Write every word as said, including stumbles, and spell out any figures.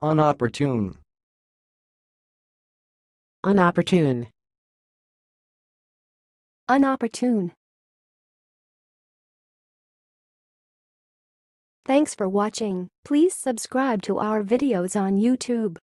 unopportune, unopportune, unopportune. Thanks for watching. Please subscribe to our videos on YouTube.